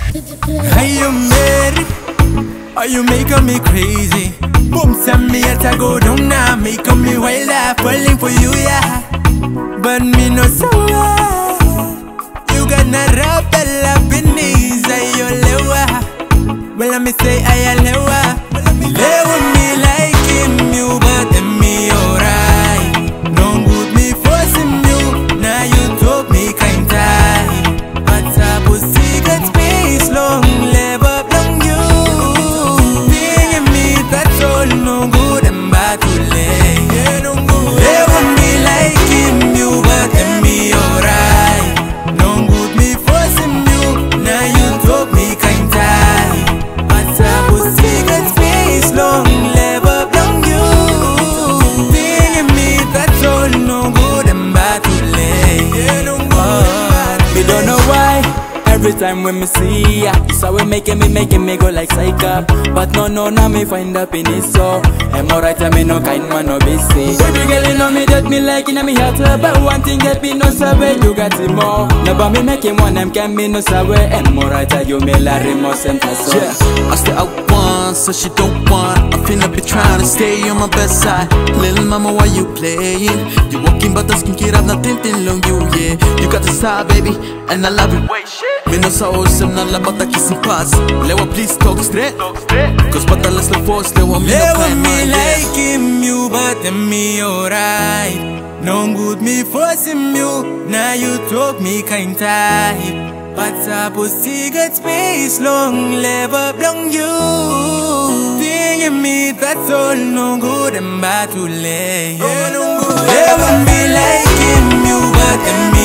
Are you married? Are you making me crazy? Boom, send me at I go down now, making me wild up, falling for you, yeah. But me no so you gonna rub the lap in knees, I lewa. Well, let me say I lewa. Lay with me like him, you but me alright. Don't put me forcing you, now you talk me kind time. But I put secret space long, live up long you. Being me, that's all no good and bad to lay. Lay with me like him, you but me alright. Don't put me forcing you, now you talk me kind time. But I put secret space long, live up long you. Being me, that's all no good and bad to lay. Me don't know why. Every time when me see ya, it's how we making me go like psycho. But no, now me find happiness so I'm alright, I me no kind man, no busy. Baby girl, you know me that me like in me heart. But one thing that me no sabe, you got it more. Never me make him one, them can me no sabe. I'm alright, you me la remorse and so. Yeah, I stay out once, so she don't want. I finna be trying to stay on my best side. Little mama, why you playing? You walking but the skin kid up, nothing long you, yeah. You got the style, baby, and I love it. Wait, shit. Me no sa awesome na labata kissing pass. Lewa please talk straight, cause batalas na force. Lewa me no kind man, like him, you but me alright. No good me forcing you, now you talk me kind type. But I put secret space long, live up long you. Thinking me, that's all no good and bad to lay. Lewa me like him, you but me